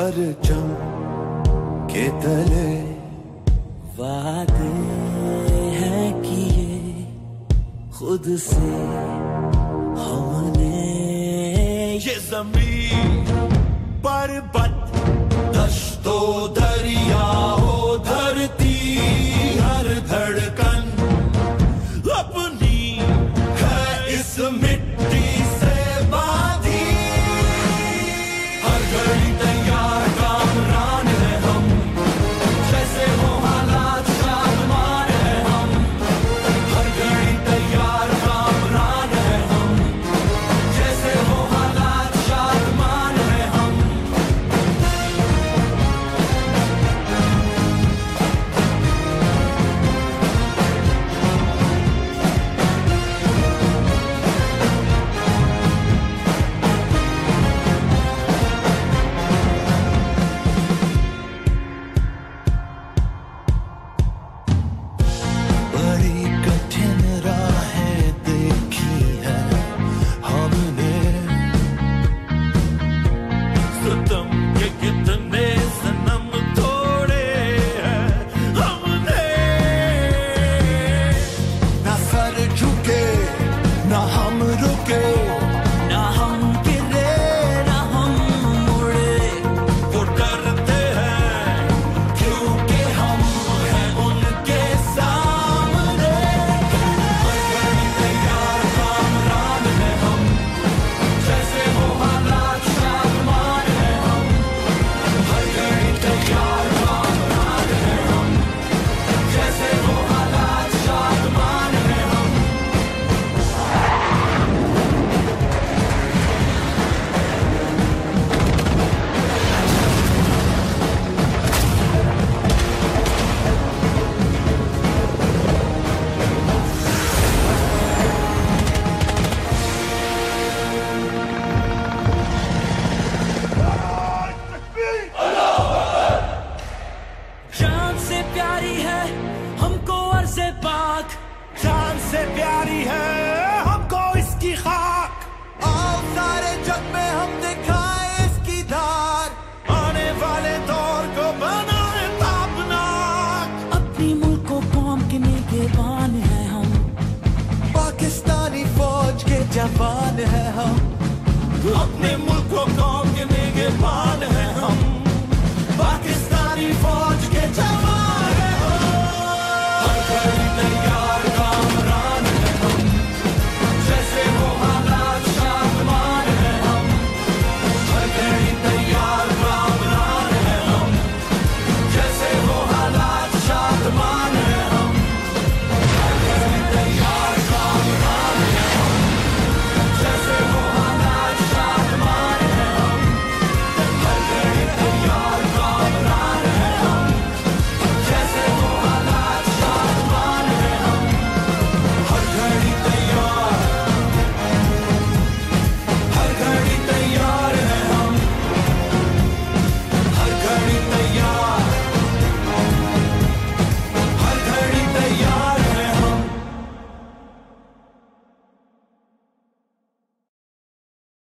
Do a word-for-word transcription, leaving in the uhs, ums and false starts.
परचम के तले वादे हैं किए खुद से हमने, ये ज़मीन पर्वत दश्तो दरियाओं धरती हर धड़कन अपनी है इस मिट्टी से बांधी। हर घड़ी तैयार कामरान है हम, जैसे हो हालात शादमान है हम। हर घड़ी तैयार कामरान है हम, जैसे हो हालात शादमान है हम। बड़ी कठिन राहें देखी है हमने, सितम के कितने सनम तोड़े हैं हमने। ना सर झुके ना हम रुके, ना हम गिरे ना हम मुड़े। वो डरते हैं क्योंकि हम हैं उनके सामने। हर घड़ी तैयार कामरान है हम, जैसे हो हालात शादमान है हम। हर घड़ी तैयार कामरान है हम, जैसे हो हालात शादमान है हम। जान से प्यारी है हमको अर्ज़े पाक, जान से प्यारी है